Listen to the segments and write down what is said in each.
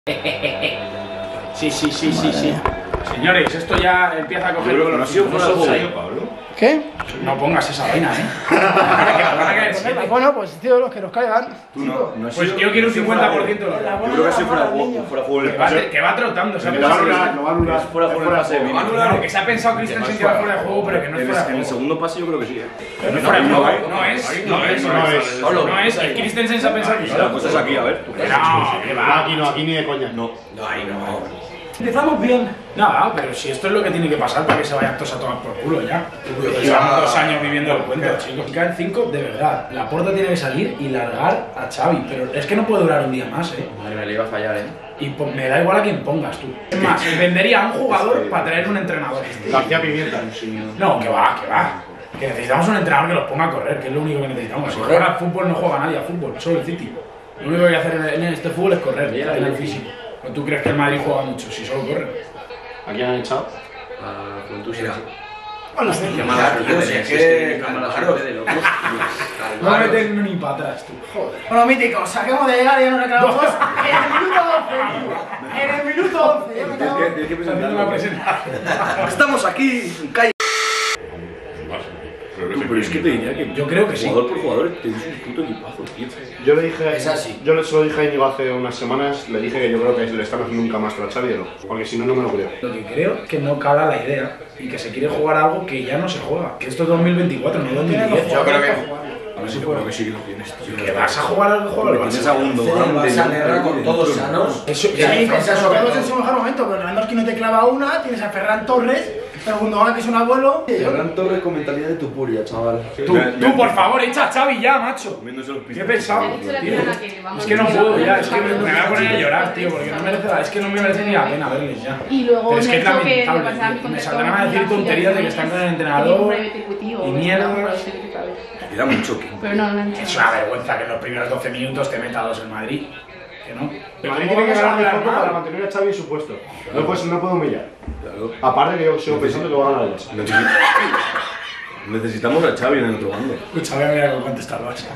Sí. Señores, esto ya empieza a coger color. ¿No ha sido fuera de juego, Pablo? ¿Qué? No pongas esa vaina, Bueno, pues tío, los que nos caigan. Tú no. Pues yo quiero un 50% de Yo creo que ha sido fuera de juego. Fuera de juego el pase. que va trotando, ¿sabes? Lo va a anular. Fuera de juego el pase. Que se ha pensado Christensen que va fuera de juego, pero que no es fuera de En el juego. segundo pase yo creo que sí. No es fuera de juego, no es. El Christensen se ha pensado que sí. La cosa es aquí, a ver. No, que va. Aquí ni de coña. No. Empezamos bien. Nada, pero si esto es lo que tiene que pasar para que se vayan todos a tomar por culo ya. Llevamos 2 años viviendo el cuento, chicos. Caen 5, de verdad. La Porta tiene que salir y largar a Xavi, pero es que no puede durar un día más, Madre mía, le iba a fallar, Y me da igual a quien pongas tú. Es más, vendería a un jugador para traer un entrenador. García Pimienta. No, que va. Que necesitamos un entrenador que los ponga a correr, que es lo único que necesitamos. Si juega al fútbol no juega nadie a fútbol, solo el City. Lo único que hay que hacer en este fútbol es correr, en el físico. ¿O tú crees que el Madrid juega mucho si solo corre? ¿A quién han echado? A Juventud. Hola, Qué mala suerte, es que qué mala suerte de locos. No meten ni para atrás, tú. Joder. Bueno, míticos, saquemos de llegar y ya nos reclamamos en el minuto 11, tío. En el minuto 11, Tienes que Haciendo la presentarlo. presentación. Estamos aquí, calle. Pero es que te diría que Yo creo que sí. jugador por jugador tienes un puto equipazo, tío. Yo le dije. Es así. Yo se lo dije a Íñigo hace unas semanas. Le dije que yo creo que le están haciendo un camastro a Xavi, ¿no? Porque si no, no me lo creo. Lo que creo es que no cala la idea y que se quiere jugar algo que ya no se juega. Que esto es 2024, no 2010. Yo creo que A ver si creo que sí que lo tienes, tío. Que vas a jugar al juego del Tienes Barça. a Gundogan, Vas a guerra con todos sanos. Eso, Sí, pensamos en su mejor momento, pero Lewandowski no te clava una, tienes a Ferran Torres, el Gundogan que es un abuelo. Ferran Torres con mentalidad de Tupuria, chaval. Tú, por favor, echa a Xavi ya, macho. Comiéndose los Qué pisos. pesado, Le he dicho la tío. pirana que vamos Es que no a puedo ya, empezar. es que me voy a poner a llorar, tío, porque no merece es que no me merece ni la pena verles ya. Y luego Pero es me que he es dicho que lamentable, me pasaban tío. con Me saldrán a decir tonterías de que están con el entrenador y mierda. Y da mucho que. Pero no, no Es una vergüenza que en los primeros 12 minutos te meta 2 el Madrid. Que no. El Madrid tiene que ganar de poco para mantener a Xavi en su puesto. No puede humillar. Claro. Aparte que yo sigo pensando que va a ganar el Barça. Necesitamos a Xavi en el otro bando. Escucha, voy a mirar con cuánto está el Barça.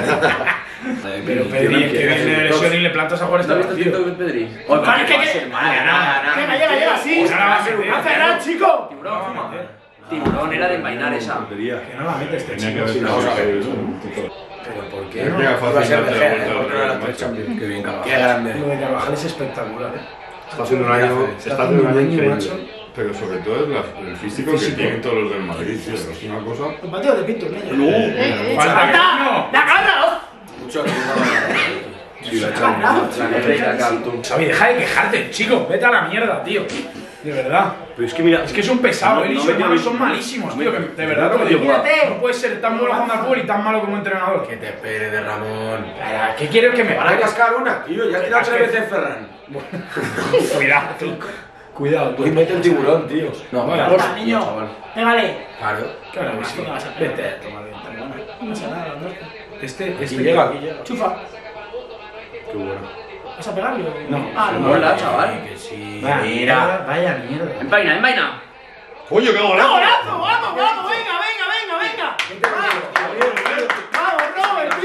Pero Pedri, que viene de lesión y le plantas a jugar ¿No este has visto el partido. TikTok de Pedri? Vale, que llega, sí. A Ferran, chico. Tiburón era de envainar esa. Tontería. Que no la mete este chico. Vamos a ver. Pero ¿por qué? Es No? mega fácil darte la vuelta porque no era al tres Champions. Qué bien Carvajal. Qué grande. Lo de Carvajal es espectacular, Está haciendo un año. Está haciendo un año increíble. Pero sobre todo es el físico que tienen todos los del Madrid, tío. Es una cosa. Un pateo de Pinto, niño. ¡Falta! ¡No! ¡La gana! Mucho Sí, la Champions. la negrita, tú. Xavi, deja de quejarte, chico. Vete a la mierda, tío. De verdad. Pero es que mira. Es que es un pesado, él y No su me hermano dio- son malísimos, tío. Que de verdad no te lo me dio digo. Mírate. No puedes ser tan bueno jugando al fútbol y tan malo como entrenador. Que te Pere de Ramón. ¿Qué quieres que me Van a pegues? cascar una, tío. Ya ha tirado 3 veces Ferran. Cuidado, tú. Cuidado, tú. Y mete el tiburón, tío. No, Bueno, por Porta, niño. chaval. Pégale. Claro. Claro que sí. Vete a tomar bien. No pasa nada, ¿no? Este llega, aquí llega. Chufa. Qué bueno. ¿Vas a pegarle? No. Ah, no. Mola, chaval. Que sí. Mira. Mira. Vaya mierda. Envaina, envaina. ¡Oye, qué golazo! ¡Golazo! ¡Vamos, vamos! ¡Venga, venga! ¡Vamos, Robert,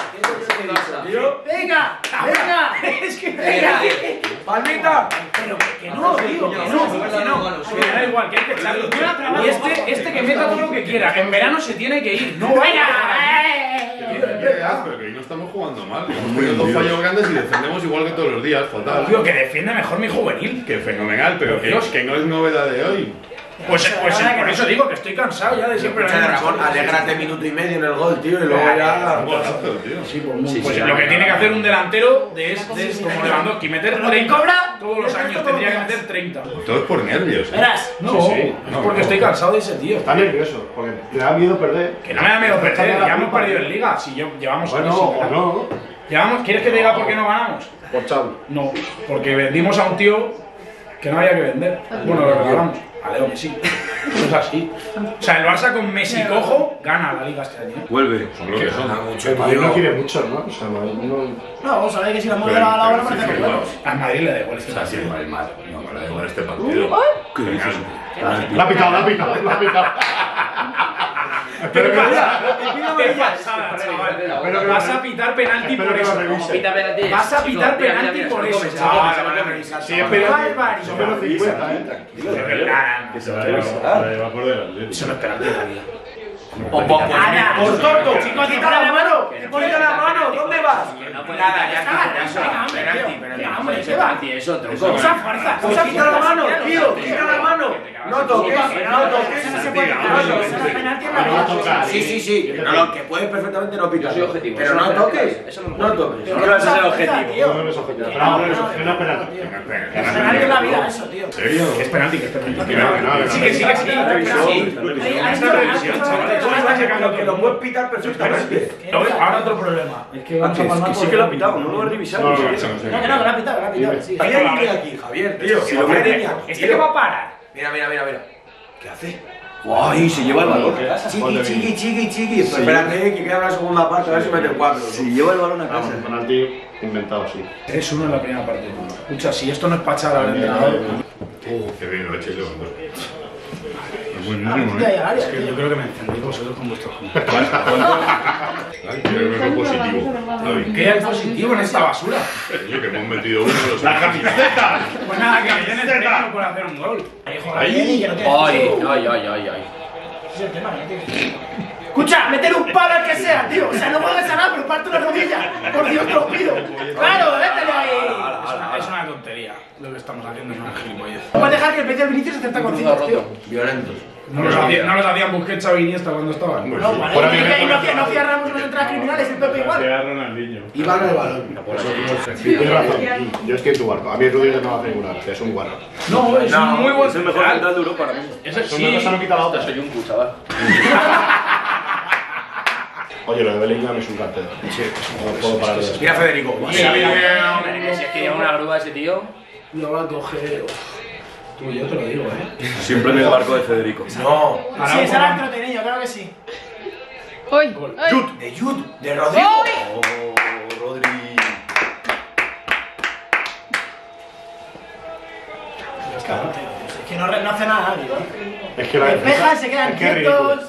tío! ¡Venga! Es que Venga. ¡Palmita! Pero que no, tío, que no. Me da igual, que hay que echarlo. Y este que meta todo lo que quiera. En verano se tiene que ir. No vaya. Pero que hoy no estamos jugando mal. Hemos tenido 2 fallos grandes y defendemos igual que todos los días, fatal. Tío, que defiende mejor mi juvenil. Que fenomenal, pero que, Dios. que no es novedad de hoy. Pues por eso digo que estoy cansado ya de siempre. Alégrate minuto y medio en el gol, tío. Y luego ya. Un golazo, tío. Sí, pues, Sí, pues sí, lo que sí. tiene que hacer un delantero es como Lewandowski, meter 30 todos los años, tendría que meter 30. Todo es por nervios, ¿eh? Verás. No, Sí, sí. es No, porque no. estoy cansado de ese tío. Está nervioso. Porque le da miedo perder. Que no me da miedo perder, ya hemos perdido en Liga, si llevamos Bueno, años sin o ganar. no. ¿Quieres que te diga por qué no ganamos? Por Xavi. No, porque vendimos a un tío que no había que vender. Bueno, lo regalamos. A Leo Messi. Eso es así. O sea, el Barça con Messi cojo gana la Liga este año. Vuelve. Son lo que son. El Madrid no quiere mucho, ¿no? O sea, el Madrid no. No, vamos a ver que si la mueve la hora parece que huevos. Al Madrid le da igual. O sea, sí, el mal. No, me da igual este partido. ¿Qué dices? La ha pitado. Pero qué pasada, chaval. Pero Vas a pitar penalti espero por que lo eso. revise. Pita penalti. Vas a pitar Mira, penalti mira, por mira, eso, mira, chaval. Sí, es penalti. Son menos 50, De verdad. Que se va a por delante. Eso no es penalti en la vida. Por tonto, chicos, quita la mano. Quita la mano, ¿dónde vas? Nada, ya está. Venga, hombre, ¿qué va? Eso, tronco. Usa fuerza, Pues quita la mano, tío, quita la mano. No toques, no toques. Eso no se puede pitar, eso no es penalti en la vida. Sí. No, que puedes perfectamente no pitar. Yo soy objetivo. Pero Eso no no toques. eso no No toques. Yo creo que ese es el objetivo. No es objetivo. No es penalti. Es penalti en la vida, eso, tío. Es penalti, que es penalti. No, Sí, que sí. Que lo puedes pitar perfectamente. Ahora otro problema. Es que vamos a palmar sí que lo ha pitado, no lo he revisado. No, No, que lo ha pitado, sí. Hay línea aquí, Javier, tío. Si lo mete, ¿este que va a parar? Mira. ¿Qué hace? ¡Ay! Se lleva el balón. Chiqui. Espérate, que queda la segunda parte, a ver si mete el 4. Si lleva el balón a casa. Un penalti inventado, sí. 3-1 en la primera parte. Escucha, si esto no es para echar al entrenador. Qué bien lo ha hecho el Lewandowski. Es Ah, buenísimo, mira, ya, Es que yo creo que me encendí vosotros con vuestros comentarios. Quiero ver algo positivo. David, ¿Qué hay positivo en esta basura? Oye, que hemos metido uno de los ¡La camiseta! Pues nada, que me llene el premio por hacer un gol. Ahí, que no tiene Ay. Ese es el tema, que no tiene. Escucha, meter un palo al que sea, tío. O sea, no juegues a nada, pero parte una rodilla. Por Dios, te lo pido. Claro, métele ahí. Es una tontería lo que estamos haciendo, no es gilipollez. No puedes dejar que el pecho Vinicius se con citos, tío. Violentos. No los hacían Busquets, Xavi, Iniesta cuando estaban. No, vale. Y no cierramos las entradas criminales, el Pepe igual. Queda Ronaldinho. Y van al balón. Tienes razón. Yo estoy en tu barco. A mí Rudiger no va a hacer ninguna. Es un guarro. No, es un muy buen Es el mejor central. central de Europa ahora mismo. Ese Una cosa no sí. quita la otra. Soy un chaval. Oye, lo de Bellingham es un cartel. Sí, no puedo parar de eso. Mira, Federico. Si es que lleva una grúa ese tío. Lo va a coger. Tú, yo te lo digo, Siempre en el barco de Federico. No. Sí, es el entretenido, claro que sí. ¡Uy! De Jude. De Rodrigo. Oh, Rodri. Es que no hace nada, tío. Es que la Despejan, se quedan es que es ridículo. quietos.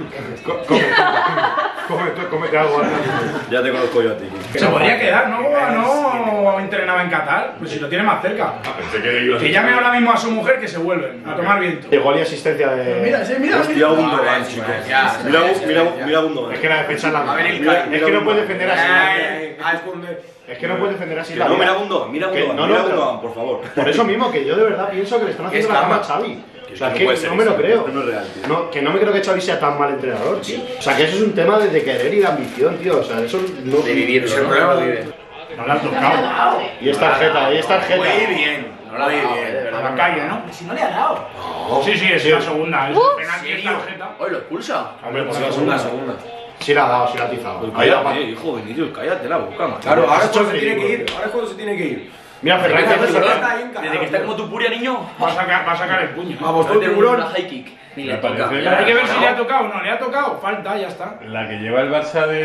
Cómete algo. Ya te conozco yo a ti. Se podría quedar, no entrenaba en Qatar, pues si lo tiene más cerca. Pensé que ibas a Que llame ahora mismo a su mujer que se vuelven a tomar viento. Gol y asistencia de. Mira, sí, mira. Hostia, Gundogan, chicos. Mira Gundogan. Es que la defensa es la. A ver, el Es que no puedes defender así. A esconder. Es que no puedes defender así. No, mira Gundogan, mira Que- Gundogan, no, mira pero- Gundogan, por favor. Por eso mismo, que yo de verdad pienso que le están haciendo Es la cama a cama. Xavi. O sea, no que puede ser no me lo eso. creo. Esto no es real, tío. No, que no me creo que Xavi sea tan mal entrenador, tío. O sea, que eso es un tema de querer y de ambición, tío. O sea, eso no. De vivir, Es el problema de. No le han tocado. Y es tarjeta, y es tarjeta. Muy bien. Muy bien. A la calle, ¿no? Si no le ha dado. Sí, es la segunda. Es penalti, es tarjeta. Hoy lo expulsa. Hombre, pues La segunda. sí la ha dado, sí la ha atizado. Ahí la Cállate, hijo, Vinicius, cállate la boca, macho. Claro, ahora es Esto cuando es se tiene que ridículo. ir. Ahora es cuando se tiene que ir. Mira, Ferran, Desde que hace que Ferran. está ahí encarado, Desde que está como tu puria, niño. Va a sacar el puño. Vamos, todo Mete tiburón. una high kick. Ni le Me toca. parece- Hay que ver si le ha tocado o no. ¿Le ha tocado? Falta, ya está. La que lleva el Barça de...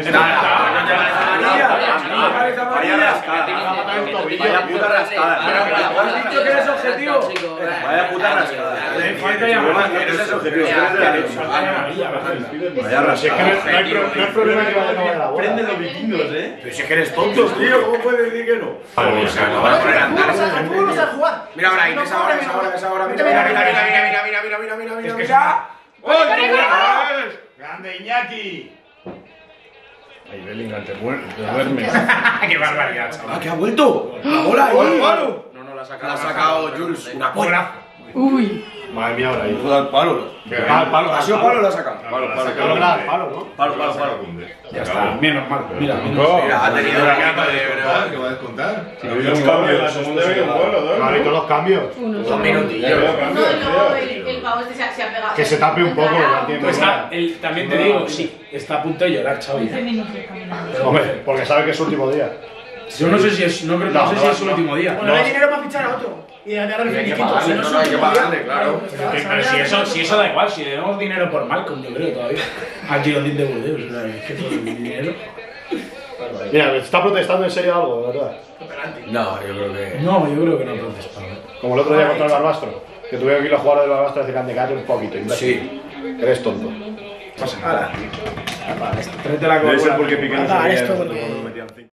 Vaya puta rascada. ¿Has dicho que eres objetivo? Vaya puta rascada. Falta ya más. Que no es objetivo, eres de la derecha. Vaya Pero si es que no hay problema que vaya a acabar la bola. Prenden los vikingos, Pero si es que eres tonto, tío. ¿Cómo puedes decir que no? El fútbol no sabe jugar. Mira ahora, ves ahora, ves ahora, ves ahora. Mira, mira, mira, mira, mira, mira, mira, mira, mira, mira, mira. ¡Grande Iñaki! Ay, Bellingham, te duermes. Qué barbaridad, chaval. Ah, que ha vuelto. La bola ahí. No, la ha La ha sacado Jules. Una bola. Uy. Madre mía, ahora ahí. al palo. Palo, Ha sido palo, la ha sacado. Palo, palo, ¿no? palo. Ya está, bien normal. Mira, Mira, ha tenido una capa de verdad. ¿Qué va a descontar? Ha habido un cambio en la segunda y un gol, ¿o dos? No, ha habido dos cambios. Dos minutillos. El pavo este se ha pegado. Que se tape un poco, no tiene Pues nada. también te digo, sí, está a punto de llorar, Xavi. Hombre, porque sabe que es su último día. Yo no sé si es, no sé si es su último día. Bueno, no hay dinero para fichar a otro. Y de darle el finiquito. Si no es No, hay que su último pagarle, día. claro. Pero si eso da igual, si debemos dinero por Malcolm, yo creo todavía. Al Girondín de Burdeos, o sea, es que todo el dinero. Mira, ¿está protestando en serio algo, de verdad? No, yo creo que. No, yo creo que no protesta. Como el otro día contra el Barbastro. Que tuvieron que ir los jugadores del Barbastro a decir que han de calle un poquito. imbécil. Sí. Eres tonto. pasa nada. Tráete la Debe ser Coca-Cola. porque Piqué no Apagar sabía esto cuando porque- metían 5.